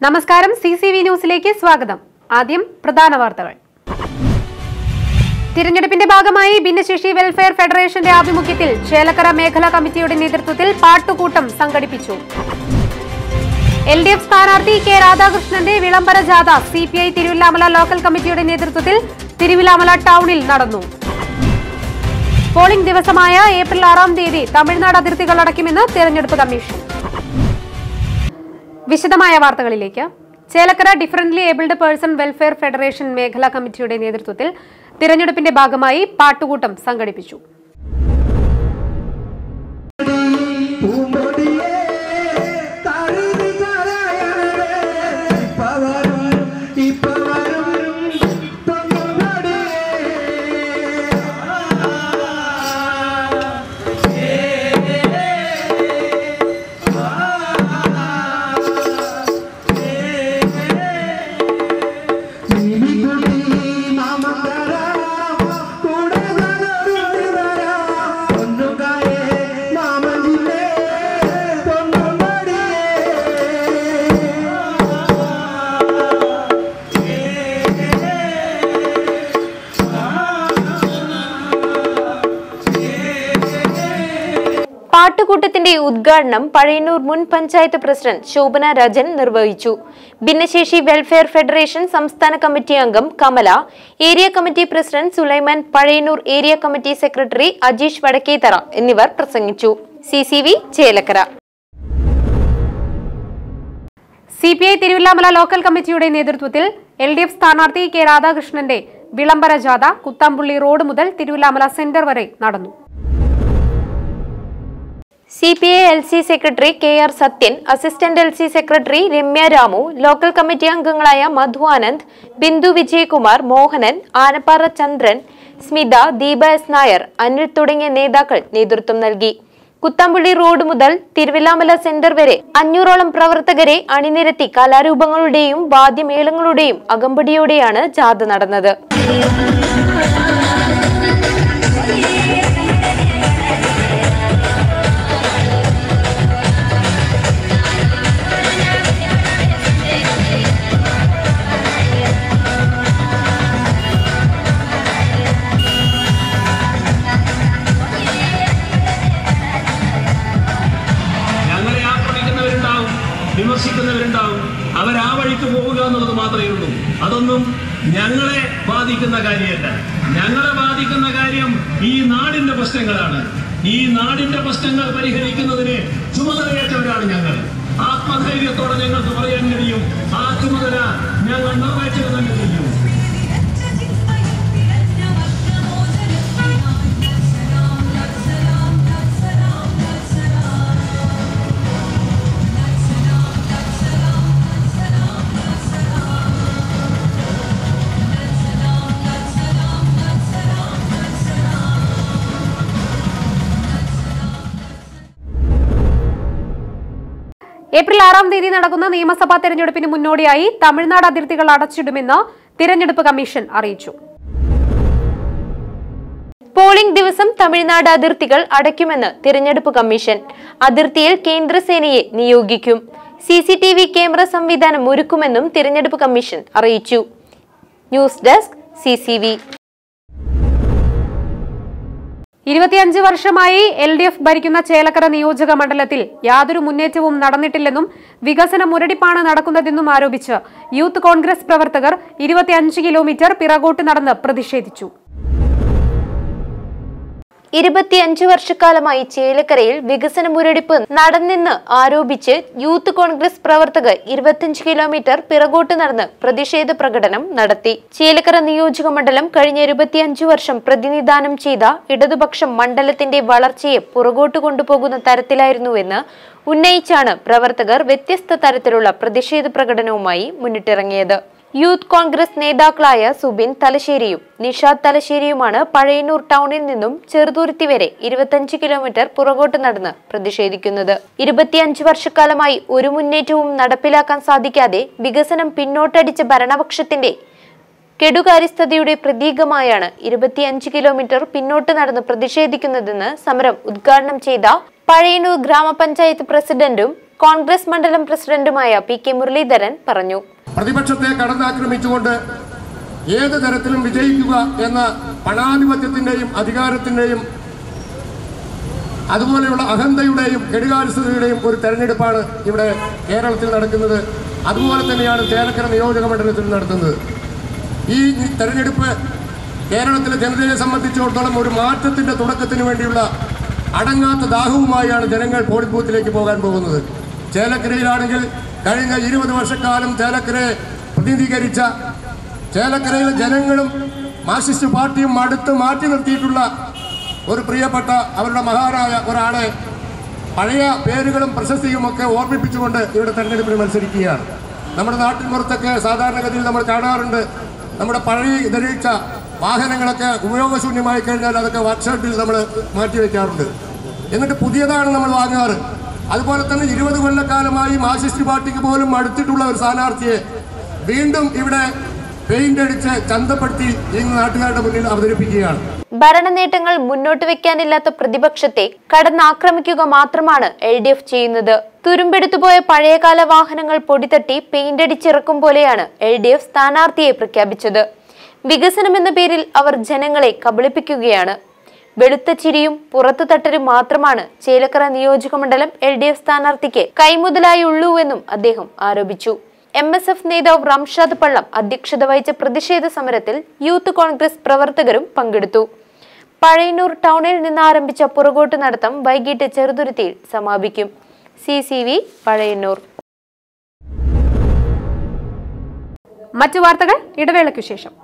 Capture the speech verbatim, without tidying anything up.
നമസ്കാരം, C C V ന്യൂസിലേക്ക് സ്വാഗതം. ആദ്യം പ്രധാന വാർത്തകൾ. തിരഞ്ഞെടുപ്പിന്റെ ഭാഗമായി ഭിന്നശേഷി വെൽഫെയർ ഫെഡറേഷന്റെ ആഭിമുഖ്യത്തിൽ ചേലക്കര മേഖലാ കമ്മിറ്റിയുടെ നേതൃത്വത്തിൽ പാട്ടുകൂട്ടം സംഘടിപ്പിച്ചു. എൽ ഡി എഫ് സ്ഥാനാർത്ഥി കെ രാധാകൃഷ്ണന്റെ വിളംബര ജാഥ C P I Thiruvilwamala local കമ്മിറ്റിയുടെ നേതൃത്വത്തിൽ തിരുവില്ലാമല ടൗണിൽ നടന്നു. പോളിംഗ് ദിവസമായ ഏപ്രിൽ ആറാം തീയതി തമിഴ്നാട് അതിർത്തികൾ അടയ്ക്കുമെന്ന് തെരഞ്ഞെടുപ്പ് കമ്മീഷൻ. വിശദമായ വാർത്തകളിലേക്ക്. Chelakkara differently abled person welfare federation മേഖലാ കമ്മിറ്റിയുടെ നേതൃത്വത്തിൽ തിരഞ്ഞെടുപ്പിന്റെ ഭാഗമായി പാട്ടുകൂട്ടം സംഘടിപ്പിച്ചു. പാട്ടുകൂട്ടത്തിന്റെ ഉദ്ഘാടനം പഴയന്നൂർ മുൻ പഞ്ചായത്ത് പ്രസിഡന്റ് ശോഭന രാജൻ നിർവഹിച്ചു. ഭിന്നശേഷി വെൽഫെയർ ഫെഡറേഷൻ സംസ്ഥാന കമ്മിറ്റി അംഗം Kamala, area committee president Sulaiman, Pazhayannur area committee secretary Ajeesh Vadakkethara എന്നിവർ പ്രസംഗിച്ചു. C C V Chelakkara. C P I Thiruvilwamala local കമ്മിറ്റിയുടെ നേതൃത്വത്തിൽ എൽ ഡി എഫ് സ്ഥാനാർത്ഥി കെ രാധാകൃഷ്ണന്റെ വിളംബര ജാഥ കുത്താമ്പുള്ളി റോഡ് മുതൽ തിരുവില്ലാമല സെന്റർ വരെ നടന്നു. C P I L C secretary K R Sathyan, assistant L C secretary Ramya Ramu, local committee അംഗങ്ങളായ മധു ആനന്ദ്, ബിന്ദു വിജയകുമാർ, മോഹനൻ, ആനപ്പാറ ചന്ദ്രൻ, സ്മിത, ദീപ എസ് നായർ, അനിൽ തുടങ്ങിയ നേതാക്കൾ നേതൃത്വം നൽകി. കുത്താമ്പുള്ളി റോഡ് മുതൽ തിരുവില്ലാമല സെന്റർ വരെ അഞ്ഞൂറോളം പ്രവർത്തകരെ അണിനിരത്തി കലാരൂപങ്ങളുടെയും വാദ്യമേളങ്ങളുടെയും അകമ്പടിയോടെയാണ് ജാഥ നടന്നത്. വിമർശിക്കുന്നവരുണ്ടാവും, അവർ ആ വഴിക്ക് പോവുക എന്നുള്ളത് മാത്രമേ ഉള്ളൂ. അതൊന്നും ഞങ്ങളെ ബാധിക്കുന്ന കാര്യമല്ല. ഞങ്ങളെ ബാധിക്കുന്ന കാര്യം ഈ നാടിന്റെ പ്രശ്നങ്ങളാണ്. ഈ നാടിന്റെ പ്രശ്നങ്ങൾ പരിഹരിക്കുന്നതിന് ചുമതലയേറ്റവരാണ് ഞങ്ങൾ. ആത്മധൈര്യത്തോടെ ഞങ്ങൾക്ക് പറയാൻ കഴിയും, ആ ചുമതല ഞങ്ങൾ നിറവേറ്റുക തന്നെ ചെയ്യും. ഏപ്രിൽ ആറാം തീയതി നടക്കുന്ന നിയമസഭാ തെരഞ്ഞെടുപ്പിന് മുന്നോടിയായി തമിഴ്നാട് അതിർത്തികൾ അടച്ചിടുമെന്ന് തിരഞ്ഞെടുപ്പ് കമ്മീഷൻ അറിയിച്ചു. പോളിംഗ് ദിവസം തമിഴ്നാട് അതിർത്തികൾ അടയ്ക്കുമെന്ന് തിരഞ്ഞെടുപ്പ് കമ്മീഷൻ. അതിർത്തിയിൽ കേന്ദ്രസേനയെ നിയോഗിക്കും. C C T V camera സംവിധാനം ഒരുക്കുമെന്നും തിരഞ്ഞെടുപ്പ് കമ്മീഷൻ അറിയിച്ചു. News desk C C V. ഇരുപത്തിയഞ്ച് വർഷമായി എൽ ഡി എഫ് ഭരിക്കുന്ന ചേലക്കര നിയോജക മണ്ഡലത്തിൽ യാതൊരു മുന്നേറ്റവും നടന്നിട്ടില്ലെന്നും വികസന മുരടിപ്പാണ് നടക്കുന്നതെന്നും ആരോപിച്ച് യൂത്ത് കോൺഗ്രസ് പ്രവർത്തകർ ഇരുപത്തിയഞ്ച് കിലോമീറ്റർ പിറകോട്ട് നടന്ന് പ്രതിഷേധിച്ചു. ഇരുപത്തിയഞ്ചു വർഷക്കാലമായി ചേലക്കരയിൽ വികസന മുരടിപ്പ് നടന്നെന്ന് ആരോപിച്ച് യൂത്ത് കോൺഗ്രസ് പ്രവർത്തകർ ഇരുപത്തിയഞ്ച് കിലോമീറ്റർ പിറകോട്ട് നടന്ന് പ്രതിഷേധ പ്രകടനം നടത്തി. ചേലക്കര നിയോജക മണ്ഡലം കഴിഞ്ഞ ഇരുപത്തിയഞ്ചു വർഷം പ്രതിനിധാനം ചെയ്ത ഇടതുപക്ഷം മണ്ഡലത്തിന്റെ വളർച്ചയെ പുറകോട്ട് കൊണ്ടുപോകുന്ന തരത്തിലായിരുന്നുവെന്ന് ഉന്നയിച്ചാണ് പ്രവർത്തകർ വ്യത്യസ്ത തരത്തിലുള്ള പ്രതിഷേധ പ്രകടനവുമായി മുന്നിട്ടിറങ്ങിയത്. യൂത്ത് കോൺഗ്രസ് നേതാക്കളായ സുബിൻ തലശ്ശേരിയും നിഷാദ് തലശ്ശേരിയുമാണ് പഴയന്നൂർ ടൗണിൽ നിന്നും ചെറുതുരുത്തി വരെ ഇരുപത്തിയഞ്ച് കിലോമീറ്റർ പുറകോട്ട് നടന്ന് പ്രതിഷേധിക്കുന്നത്. ഇരുപത്തിയഞ്ച് വർഷക്കാലമായി ഒരു മുന്നേറ്റവും നടപ്പിലാക്കാൻ സാധിക്കാതെ വികസനം പിന്നോട്ടടിച്ച ഭരണപക്ഷത്തിന്റെ കെടുകാര്യസ്ഥതയുടെ പ്രതീകമായാണ് ഇരുപത്തിയഞ്ച് കിലോമീറ്റർ പിന്നോട്ട് നടന്ന് പ്രതിഷേധിക്കുന്നതെന്ന് സമരം ഉദ്ഘാടനം ചെയ്ത പഴയന്നൂർ ഗ്രാമപഞ്ചായത്ത് പ്രസിഡന്റും കോൺഗ്രസ് മണ്ഡലം പ്രസിഡന്റുമായ പി കെ മുരളീധരൻ പറഞ്ഞു. പ്രതിപക്ഷത്തെ കടന്നാക്രമിച്ചുകൊണ്ട് ഏത് തരത്തിലും വിജയിക്കുക എന്ന പണാധിപത്യത്തിന്റെയും അധികാരത്തിന്റെയും അതുപോലെയുള്ള അഹന്തയുടെയും കെടുകാര്യസ്ഥതയുടെയും ഒരു തെരഞ്ഞെടുപ്പാണ് ഇവിടെ കേരളത്തിൽ നടക്കുന്നത്. അതുപോലെ തന്നെയാണ് ചേലക്കര നിയോജക മണ്ഡലത്തിൽ നടത്തുന്നത്. ഈ തെരഞ്ഞെടുപ്പ് കേരളത്തിലെ ജനതയെ സംബന്ധിച്ചിടത്തോളം ഒരു മാറ്റത്തിന്റെ തുടക്കത്തിന് വേണ്ടിയുള്ള അടങ്ങാത്ത ദാഹവുമായാണ് ജനങ്ങൾ പോളിംഗ് ബൂത്തിലേക്ക് പോകാൻ പോകുന്നത്. ചേലക്കരയിലാണെങ്കിൽ കഴിഞ്ഞ ഇരുപത് വർഷക്കാലം ചേലക്കരയെ പ്രതിനിധീകരിച്ച ചേലക്കരയിലെ ജനങ്ങളും മാർക്സിസ്റ്റ് പാർട്ടിയും അടുത്ത് മാറ്റി നിർത്തിയിട്ടുള്ള ഒരു പ്രിയപ്പെട്ട അവരുടെ മഹാനായ ഒരാളെ പഴയ പേരുകളും പ്രശസ്തിയുമൊക്കെ ഓർമ്മിപ്പിച്ചുകൊണ്ട് ഇവിടെ തെരഞ്ഞെടുപ്പിൽ മത്സരിക്കുകയാണ്. നമ്മുടെ നാട്ടിൻ പുറത്തൊക്കെ സാധാരണഗതിയിൽ നമ്മൾ കാണാറുണ്ട്, നമ്മുടെ പഴയ ധരിച്ച വാഹനങ്ങളൊക്കെ ഉപയോഗശൂന്യമായി കഴിഞ്ഞാൽ അതൊക്കെ വർക്ക്ഷോപ്പിൽ നമ്മൾ മാറ്റിവെക്കാറുണ്ട്. എന്നിട്ട് പുതിയതാണ് നമ്മൾ വാങ്ങാറ്. അതുപോലെ തന്നെ ഇരുപത് കൊല്ലക്കാലമായി മാർക്സിസ്റ്റ് പാർട്ടിക്ക് പോലും അടുത്തിട്ടുള്ള ഒരു സ്ഥാനാർത്ഥിയെ വീണ്ടും ഇവിടെ പെയിന്റ് അടിച്ച് ചന്തപ്പെടുത്തി ഈ നാട്ടുകാരുടെ മുന്നിൽ അവതരിപ്പിക്കുകയാണ്. ഭരണ നേട്ടങ്ങൾ മുന്നോട്ട് വെക്കാനില്ലാത്ത പ്രതിപക്ഷത്തെ കടന്നാക്രമിക്കുക മാത്രമാണ് എൽ ഡി എഫ് ചെയ്യുന്നത്. തുരുമ്പെടുത്തുപോയ പഴയകാല വാഹനങ്ങൾ പൊടിതട്ടി പെയിന്റ് അടിച്ചിറക്കും പോലെയാണ് എൽ ഡി എഫ് സ്ഥാനാർത്ഥിയെ പ്രഖ്യാപിച്ചത്. വികസനം എന്ന പേരിൽ അവർ ജനങ്ങളെ കബളിപ്പിക്കുകയാണ്. വെളുത്ത ചിരിയും പുറത്തു തട്ടലും മാത്രമാണ് ചേലക്കര നിയോജക മണ്ഡലം എൽ ഡി എഫ് സ്ഥാനാർത്ഥിക്ക് കൈമുതലായുള്ളൂവെന്നും അദ്ദേഹം ആരോപിച്ചു. എം എസ് എഫ് നേതാവ് റംഷാദ് പള്ളം അധ്യക്ഷത വഹിച്ച പ്രതിഷേധ സമരത്തിൽ യൂത്ത് കോൺഗ്രസ് പ്രവർത്തകരും പങ്കെടുത്തു. പഴയന്നൂർ ടൗണിൽ നിന്ന് ആരംഭിച്ച പുറകോട്ട് നടത്തം വൈകിട്ട് ചെറുതുരുത്തിയിൽ സമാപിക്കും. C C V Pazhayannur. മറ്റു വാർത്തകൾ ഇടവേളയ്ക്കു ശേഷം.